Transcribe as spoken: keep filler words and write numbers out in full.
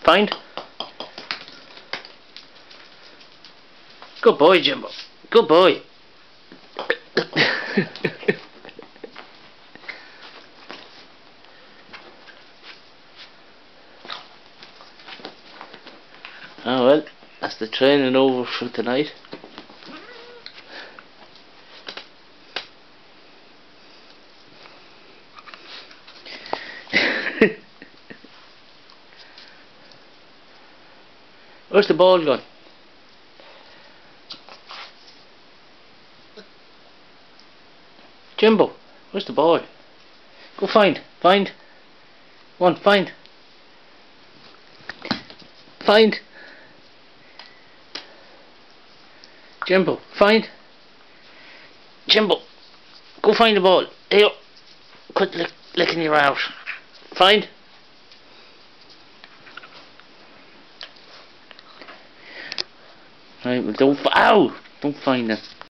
Find. Good boy, Jimbo. Good boy. Oh well, that's the training over for tonight. Where's the ball gone? Jimbo, where's the ball? Go find, find. One, find. Find. Jimbo, find. Jimbo, go find the ball. There you go. Quit lick, licking your out. Find. Right, well don't, ow! Don't find it.